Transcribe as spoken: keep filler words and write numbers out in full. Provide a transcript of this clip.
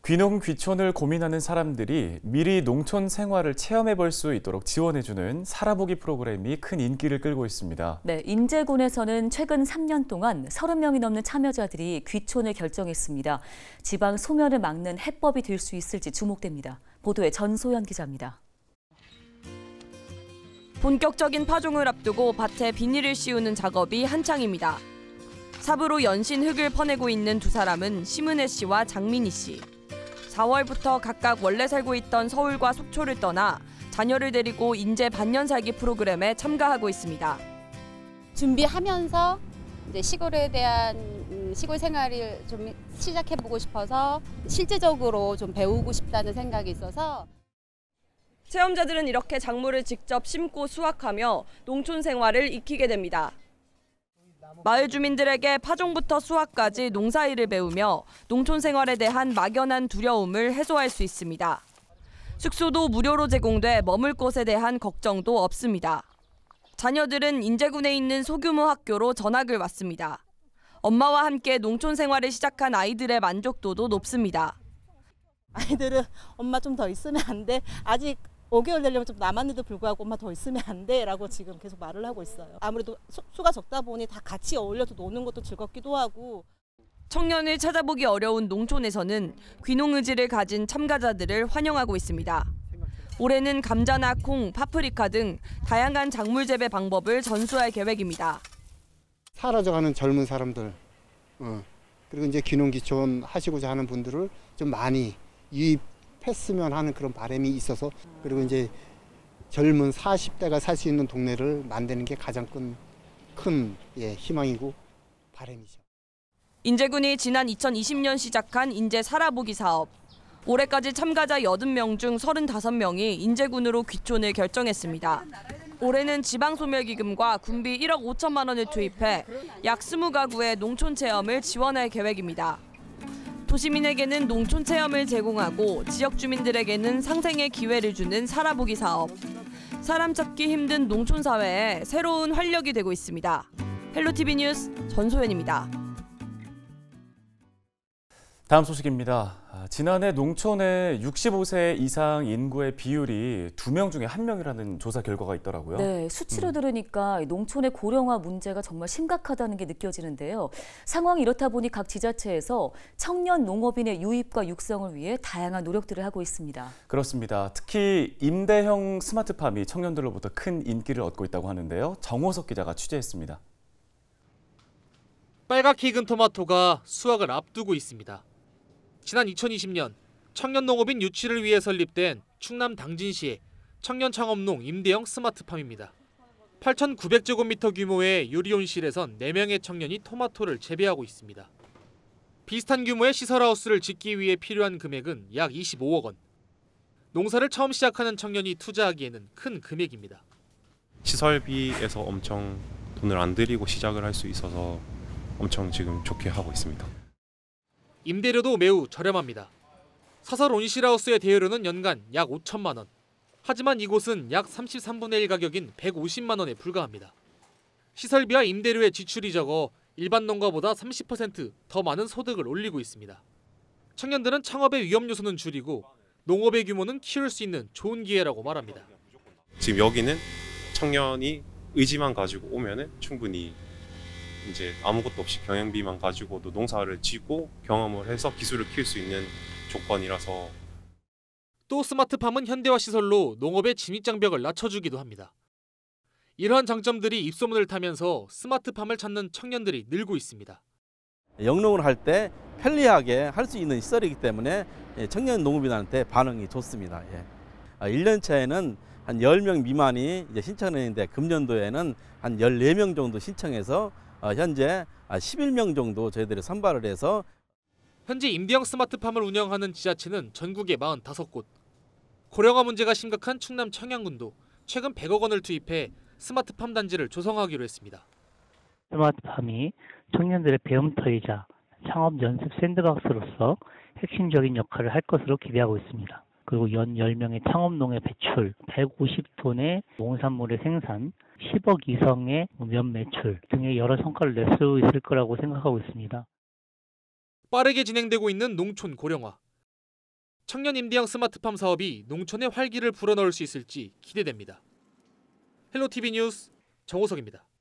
귀농 귀촌을 고민하는 사람들이 미리 농촌 생활을 체험해 볼 수 있도록 지원해주는 살아보기 프로그램이 큰 인기를 끌고 있습니다. 네, 인제군에서는 최근 삼 년 동안 서른 명이 넘는 참여자들이 귀촌을 결정했습니다. 지방 소멸을 막는 해법이 될 수 있을지 주목됩니다. 보도에 전소연 기자입니다. 본격적인 파종을 앞두고 밭에 비닐을 씌우는 작업이 한창입니다. 삽으로 연신 흙을 퍼내고 있는 두 사람은 심은혜 씨와 장민희 씨. 사월부터 각각 원래 살고 있던 서울과 속초를 떠나 자녀를 데리고 인제 반년 살기 프로그램에 참가하고 있습니다. 준비하면서 이제 시골에 대한 시골 생활을 좀 시작해보고 싶어서 실제적으로 좀 배우고 싶다는 생각이 있어서 체험자들은 이렇게 작물을 직접 심고 수확하며 농촌 생활을 익히게 됩니다. 마을 주민들에게 파종부터 수확까지 농사일을 배우며 농촌 생활에 대한 막연한 두려움을 해소할 수 있습니다. 숙소도 무료로 제공돼 머물 곳에 대한 걱정도 없습니다. 자녀들은 인제군에 있는 소규모 학교로 전학을 왔습니다. 엄마와 함께 농촌 생활을 시작한 아이들의 만족도도 높습니다. 아이들은 엄마 좀 더 있으면 안 돼. 아직 오 개월 되려면 좀 남았는데도 불구하고 엄마 더 있으면 안 돼 라고 지금 계속 말을 하고 있어요. 아무래도 수, 수가 적다 보니 다 같이 어울려서 노는 것도 즐겁기도 하고. 청년을 찾아보기 어려운 농촌에서는 귀농 의지를 가진 참가자들을 환영하고 있습니다. 올해는 감자나 콩, 파프리카 등 다양한 작물 재배 방법을 전수할 계획입니다. 사라져가는 젊은 사람들, 어, 그리고 이제 귀농 귀촌 하시고자 하는 분들을 좀 많이 유입했으면 하는 그런 바람이 있어서, 그리고 이제 젊은 사십 대가 살 수 있는 동네를 만드는 게 가장 큰, 큰 예, 희망이고 바람이죠. 인제군이 지난 이천이십 년 시작한 인제 살아보기 사업. 올해까지 참가자 여든 명 중 서른다섯 명이 인제군으로 귀촌을 결정했습니다. 올해는 지방소멸기금과 군비 일억 오천만 원을 투입해 약 이십 가구의 농촌 체험을 지원할 계획입니다. 도시민에게는 농촌 체험을 제공하고 지역 주민들에게는 상생의 기회를 주는 살아보기 사업. 사람 찾기 힘든 농촌 사회에 새로운 활력이 되고 있습니다. 헬로티비 뉴스 전소연입니다. 다음 소식입니다. 지난해 농촌의 육십오 세 이상 인구의 비율이 두 명 중에 한 명이라는 조사 결과가 있더라고요. 네, 수치로 음. 들으니까 농촌의 고령화 문제가 정말 심각하다는 게 느껴지는데요. 상황이 이렇다 보니 각 지자체에서 청년 농업인의 유입과 육성을 위해 다양한 노력들을 하고 있습니다. 그렇습니다. 특히 임대형 스마트팜이 청년들로부터 큰 인기를 얻고 있다고 하는데요. 정호석 기자가 취재했습니다. 빨갛게 익은 토마토가 수확을 앞두고 있습니다. 지난 이천이십 년 청년 농업인 유치를 위해 설립된 충남 당진시의 청년 창업농 임대형 스마트팜입니다. 팔천구백 제곱미터 규모의 요리온실에선 네 명의 청년이 토마토를 재배하고 있습니다. 비슷한 규모의 시설하우스를 짓기 위해 필요한 금액은 약 이십오억 원. 농사를 처음 시작하는 청년이 투자하기에는 큰 금액입니다. 시설비에서 엄청 돈을 안 들이고 시작을 할 수 있어서 엄청 지금 좋게 하고 있습니다. 임대료도 매우 저렴합니다. 사설 온실하우스의 대여료는 연간 약 오천만 원. 하지만 이곳은 약 삼십삼분의 일 가격인 백오십만 원에 불과합니다. 시설비와 임대료의 지출이 적어 일반 농가보다 삼십 퍼센트 더 많은 소득을 올리고 있습니다. 청년들은 창업의 위험 요소는 줄이고 농업의 규모는 키울 수 있는 좋은 기회라고 말합니다. 지금 여기는 청년이 의지만 가지고 오면은 충분히 이제 아무것도 없이 경영비만 가지고도 농사를 짓고 경험을 해서 기술을 키울 수 있는 조건이라서. 또 스마트팜은 현대화 시설로 농업의 진입장벽을 낮춰주기도 합니다. 이러한 장점들이 입소문을 타면서 스마트팜을 찾는 청년들이 늘고 있습니다. 영농을 할 때 편리하게 할 수 있는 시설이기 때문에 청년 농업인한테 반응이 좋습니다. 일 년 차에는 한 열 명 미만이 이제 신청했는데 금년도에는 한 열네 명 정도 신청해서 현재 십일 명 정도 저희들이 선발을 해서. 현재 임대형 스마트팜을 운영하는 지자체는 전국에 사십오 곳. 고령화 문제가 심각한 충남 청양군도 최근 백억 원을 투입해 스마트팜 단지를 조성하기로 했습니다. 스마트팜이 청년들의 배움터이자 창업 연습 샌드박스로서 핵심적인 역할을 할 것으로 기대하고 있습니다. 그리고 연 열 명의 창업농의 배출, 백오십 톤의 농산물의 생산, 십억 이상의 면 매출 등의 여러 성과를 낼 수 있을 거라고 생각하고 있습니다. 빠르게 진행되고 있는 농촌 고령화. 청년 임대형 스마트팜 사업이 농촌의 활기를 불어넣을 수 있을지 기대됩니다. 헬로티비 뉴스 정호석입니다.